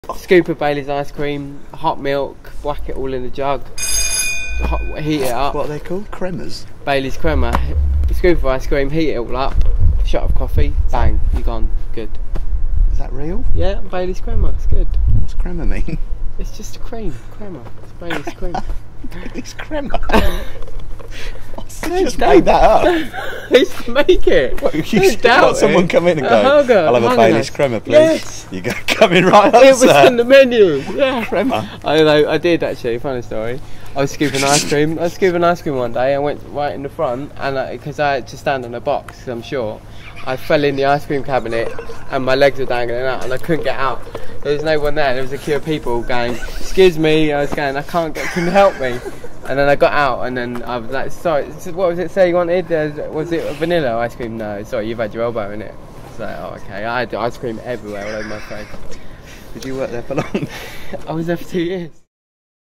Scoop of Bailey's ice cream, hot milk, whack it all in a jug, heat it up. What are they called? Cremas? Bailey's crema. Scoop of ice cream, heat it all up, shot of coffee, bang, you're gone. Good. Is that real? Yeah, Bailey's crema, it's good. What's crema mean? It's just a cream, crema. It's Bailey's cream. Bailey's crema? You just made that up. I used to make it. What, you got someone come in and go, I'll have a Bailey's crema, please. Yes. You go, come in right up, It was sir. on the menu. Yeah. Crema. I know. I did actually. Funny story. I was scooping ice cream. I was scooping ice cream one day. I went right in the front, and because I had to stand on a box because I'm short, I fell in the ice cream cabinet, and my legs were dangling out, and I couldn't get out. There was no one there. There was a queue of people going, "Excuse me." I was going, "I can't get. Can you help me?" And then I got out, and then I was like, "Sorry, what was it? Say you wanted? Was it vanilla ice cream?" No, sorry, you've had your elbow in it. It's like, oh, okay. I had ice cream everywhere all over my face. Did you work there for long? I was there for 2 years.